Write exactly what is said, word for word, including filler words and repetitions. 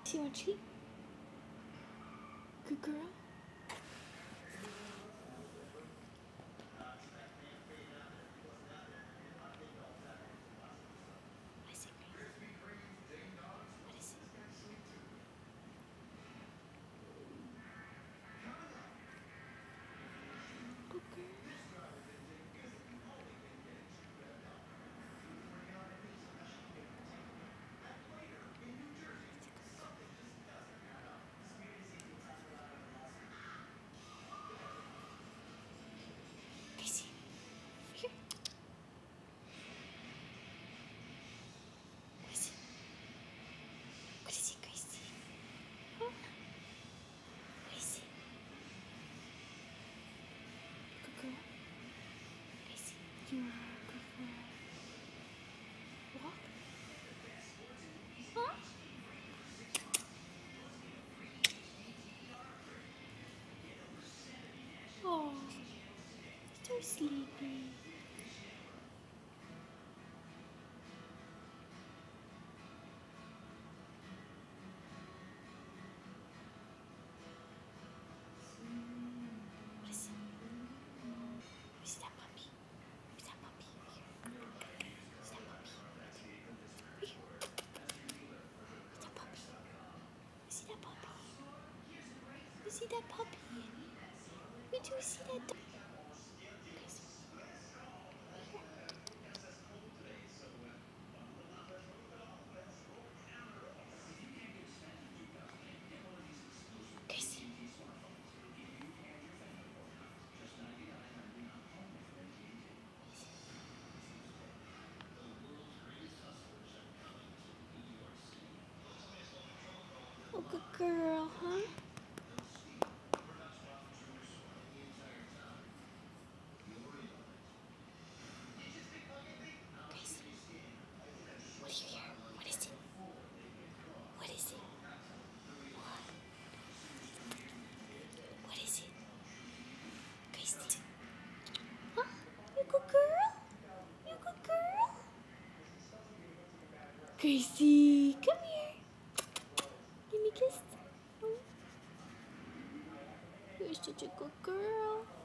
See what she? Good girl. What is it? What is it? Good girl. Casey, over here. What is it? What is it, Gracie? Huh? What is it? Good girl. Gracie, you are a good girl. Walk. Huh? Oh, so sleepy. What is it? Is that puppy? Is that puppy? Here. Is that puppy? Here. Is that puppy? You see that puppy? You see that puppy? We do see that dog. Gracie. Oh, good girl, huh? Gracie. What do you hear? What is it? What is it? What? What is it? Gracie. Huh? You good girl? You good girl? Gracie, come here. Give me a kiss. You're such a good girl.